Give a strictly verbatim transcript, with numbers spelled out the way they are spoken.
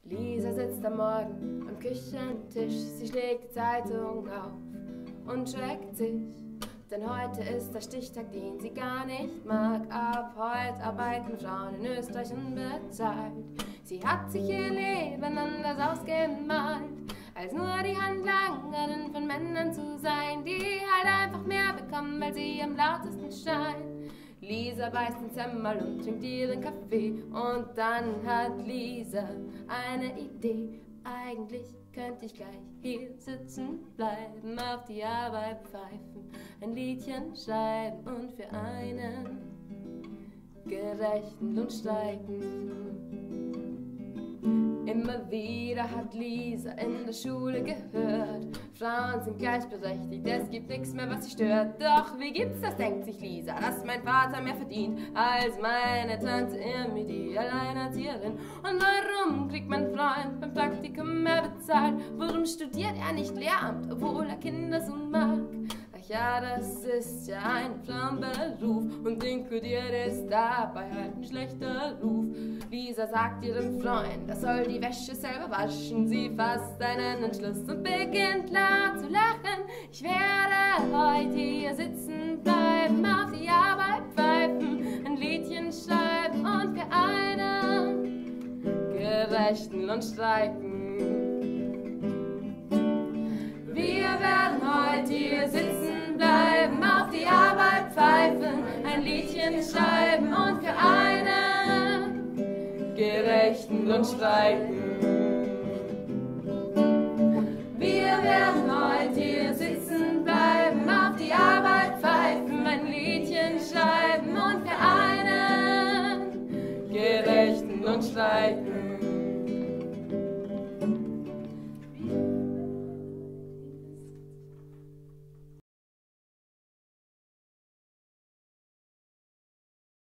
Lisa sitzt am Morgen am Küchentisch, sie schlägt die Zeitung auf und schreckt sich, denn heute ist der Stichtag, den sie gar nicht mag. Ab heute arbeiten Frauen in Österreich unbezahlt. Sie hat sich ihr Leben anders ausgemalt, als nur die Handlangerin von Männern zu sein, die halt einfach mehr bekommen, weil sie am lautesten schreien. Lisa beißt ins Semmel und trinkt ihren Kaffee, und dann hat Lisa eine Idee. Eigentlich könnte ich gleich hier sitzen bleiben, auf die Arbeit pfeifen, ein Liedchen schreiben und für einen gerechten Lohn streiken. Immer wieder hat Lisa in der Schule gehört, Frauen sind gleichberechtigt, es gibt nichts mehr, was sie stört. Doch wie gibt's das, denkt sich Lisa, dass mein Vater mehr verdient als meine Tante Irmi, die Alleinerzieherin? Und warum kriegt mein Freund beim Praktikum mehr bezahlt? Warum studiert er nicht Lehramt, obwohl er Kinder so mag? Ach ja, das ist ja ein Frauenberuf und inkludiert ist dabei halt ein schlechter Ruf. Lisa sagt ihrem Freund, er soll die Wäsche selber waschen. Sie fasst einen Entschluss und beginnt laut zu lachen. Ich werde heute hier sitzen bleiben, auf die Arbeit pfeifen, ein Liedchen schreiben und für einen gerechten Lohn streiken. Wir werden heute hier sitzen bleiben, auf die Arbeit pfeifen, ein Liedchen schreiben und für einen gerechten Lohn streiken. Wir werden heute hier sitzen bleiben, auf die Arbeit pfeifen, ein Liedchen schreiben und für einen gerechten Lohn streiken.